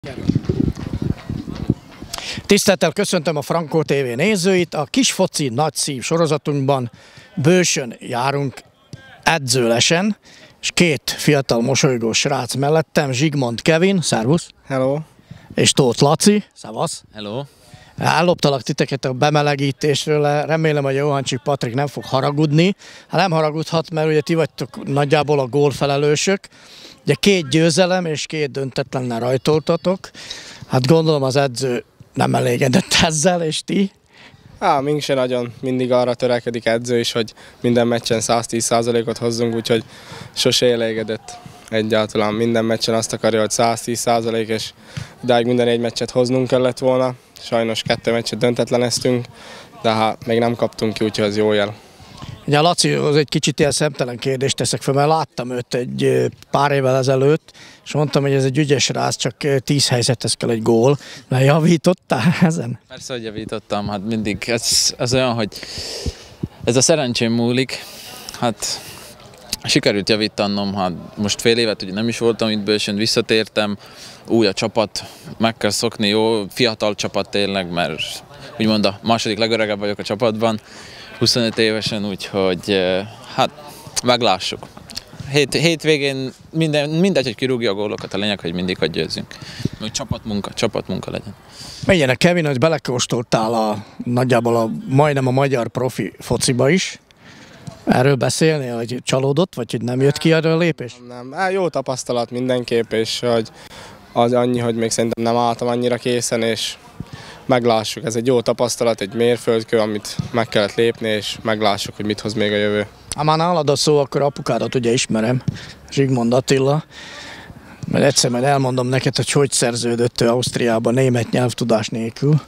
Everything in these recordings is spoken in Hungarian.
Tisztelettel köszöntöm a Frankó TV nézőit. A Kisfoci Nagy Szív sorozatunkban bősön járunk edzőlesen, és két fiatal mosolygós srác mellettem, Zsigmond Kevin, szervusz! Hello! És Tóth Laci, szavasz! Hello! Elloptalak titeket a bemelegítésről, remélem, hogy Johancsik Patrik nem fog haragudni. Hát nem haragudhat, mert ugye ti vagytok nagyjából a gólfelelősök. Ugye 2 győzelem és 2 döntetlennel rajtoltatok. Hát gondolom az edző nem elégedett ezzel, és ti? Mink se nagyon, mindig arra törekedik edző is, hogy minden meccsen 110%-ot hozzunk, úgyhogy sose elégedett egyáltalán. Minden meccsen azt akarja, hogy 110%, és idáig minden 1 meccset hoznunk kellett volna. Sajnos 2 meccset döntetleneztünk, de hát még nem kaptunk ki, úgyhogy az jó jel. Ugye a Laci, az egy kicsit ilyen szemtelen kérdést teszek fel, mert láttam őt egy pár évvel ezelőtt, és mondtam, hogy ez egy ügyes rác, csak 10 helyzethez kell egy gól. Mert javítottál ezen? Persze, hogy javítottam, hát mindig ez olyan, hogy ez a szerencsém múlik, hát sikerült javítanom, hát most fél évet ugye nem is voltam itt bősön, visszatértem, új a csapat, meg kell szokni, jó, fiatal csapat tényleg, mert úgymond a második legöregebb vagyok a csapatban, 25 évesen, úgyhogy hát meglássuk. Hétvégén mindegy, hogy kirúgja a gólokat, a lényeg, hogy mindig hogy győzzünk. Hogy csapatmunka legyen. Megyenek, Kevin, hogy belekóstoltál nagyjából majdnem a magyar profi fociba is. Erről beszélni, hogy csalódott, vagy hogy nem jött ki erről a lépés? Nem, jó tapasztalat mindenképp, és hogy az annyi, hogy még szerintem nem álltam annyira készen, és meglássuk. Ez egy jó tapasztalat, egy mérföldkő, amit meg kellett lépni, és meglássuk, hogy mit hoz még a jövő. Ha már nálad a szó, akkor apukádat ugye ismerem, Zsigmond Attila. Mert egyszer majd elmondom neked, hogy szerződött ő Ausztriában német nyelvtudás nélkül.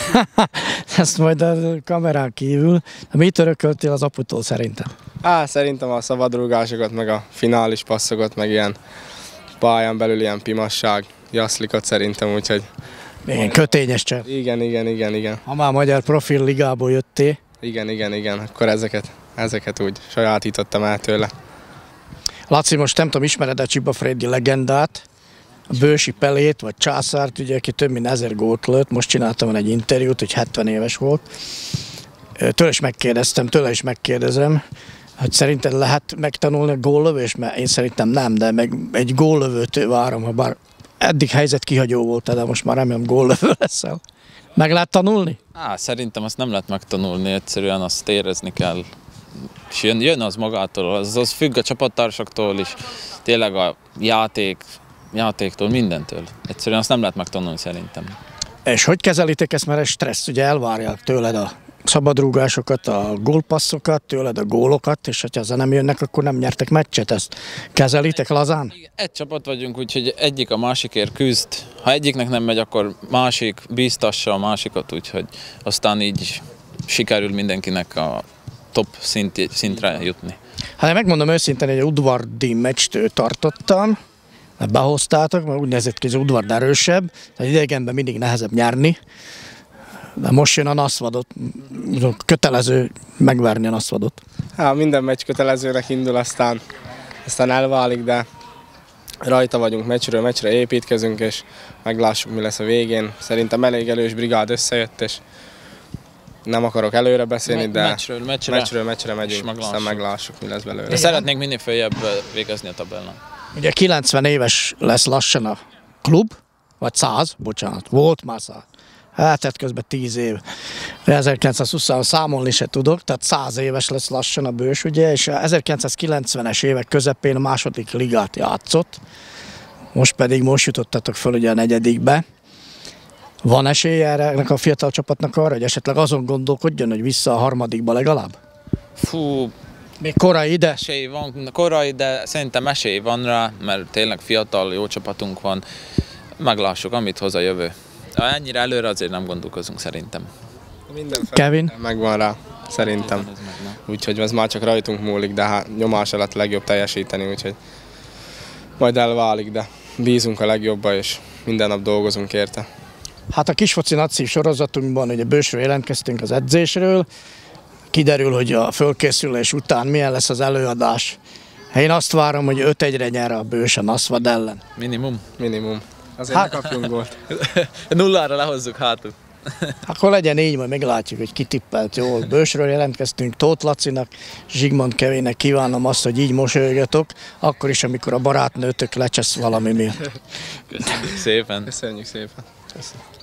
Ezt majd a kamerán kívül. Mit örököltél az aputól szerintem? Szerintem a szabadrúgásokat, meg a finális passzokat, meg ilyen pályán belül ilyen pimasság, jaszlikot szerintem, úgyhogy... Igen, kötényes csepp. Igen. Ha már magyar profil ligából jöttél. Igen, akkor ezeket úgy sajátítottam el tőle. Laci, most nem tudom, ismered-e Csiba Freddy legendát, a Bősi Pelét, vagy Császárt, ugye, aki több mint 1000 gólt lőtt, most csináltam egy interjút, hogy 70 éves volt. Tőle is megkérdezem, hogy szerinted lehet megtanulni a góllövést, mert én szerintem nem, de meg egy góllövőt várom, ha bár eddig helyzet kihagyó volt, de most már remélem góllövő leszel. Meg lehet tanulni? Szerintem azt nem lehet megtanulni, egyszerűen azt érezni kell. És jön az magától, az függ a csapattársaktól is, tényleg a játéktól, mindentől. Egyszerűen azt nem lehet megtanulni szerintem. És hogy kezelitek ezt, mert ez stressz, ugye elvárják tőled a szabadrúgásokat, a gólpasszokat, tőled a gólokat, és ha ezzel nem jönnek, akkor nem nyertek meccset, ezt kezelitek lazán? Egy csapat vagyunk, úgyhogy egyik a másikért küzd. Ha egyiknek nem megy, akkor másik bíztassa a másikat, úgyhogy aztán így sikerül mindenkinek a top szintre jutni. Hát én megmondom őszintén, hogy egy udvardi meccst tartottam, behoztátok, mert úgy nézett ki, hogy az udvard erősebb, tehát idegenben mindig nehezebb nyerni, de most jön a Naszvadot, kötelező megverni a Naszvadot. Minden meccs kötelezőnek indul, aztán elválik, de rajta vagyunk, meccsről meccsre építkezünk, és meglássuk, mi lesz a végén. Szerintem elég erős brigád összejött, és nem akarok előre beszélni, de meccsről meccsre megyünk, aztán meglássuk, mi lesz belőle. De szeretnénk minél följebb végezni a tabellán. Ugye 90 éves lesz lassan a klub, vagy 100, bocsánat, volt már 100. Hát közben 10 év. 1920-ban számolni se tudok, tehát 100 éves lesz lassan a Bős, ugye, és 1990-es évek közepén a második ligát játszott, most jutottatok föl ugye a 4. Van esélye ennek a fiatal csapatnak arra, hogy esetleg azon gondolkodjon, hogy vissza a 3. legalább? Fú, még korai ide? Esély van, korai, de szerintem esély van rá, mert tényleg fiatal, jó csapatunk van. Meglássuk, amit hoz a jövő. Ennyire előre azért nem gondolkozunk szerintem. Kevin? Megvan rá, szerintem. Úgyhogy ez már csak rajtunk múlik, de hát nyomás alatt legjobb teljesíteni, úgyhogy majd elválik, de bízunk a legjobba, és minden nap dolgozunk érte. Hát a Kisfoci Nagy Szív sorozatunkban ugye Bősről jelentkeztünk az edzésről. Kiderül, hogy a fölkészülés után milyen lesz az előadás. Én azt várom, hogy 5-1-re nyer a Bős a Naszvad ellen. Minimum. Minimum. Azért ne kapjunk gólt. 0-ra lehozzuk hátul. Akkor legyen így, majd meglátjuk, hogy ki tippelt jól. Bősről jelentkeztünk Tóth Lacinak, Zsigmond Kevének kívánom azt, hogy így mosolyogjatok, akkor is, amikor a barátnőtök lecsesz valami miatt. Köszönjük szépen. Köszönjük szépen.